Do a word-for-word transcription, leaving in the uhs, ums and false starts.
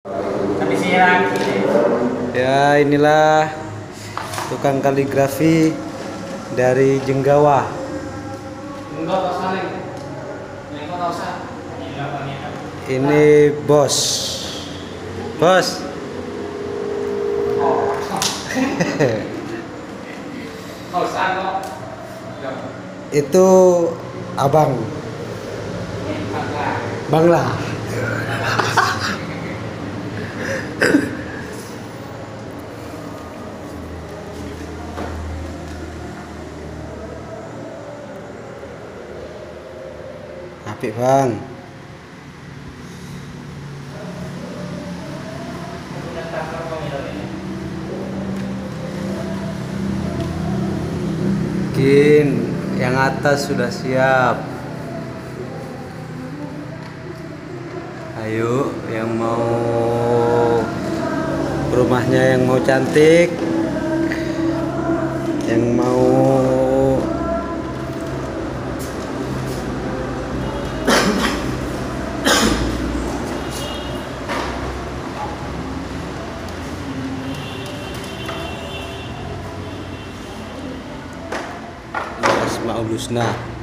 Ya, inilah tukang kaligrafi dari Jenggawa. Ini bos. Bos. Itu abang. Bangla. Apik bang. Mungkin yang atas sudah siap. Ayo yang mau rumahnya yang mau cantik, yang mau Asmaul Husna.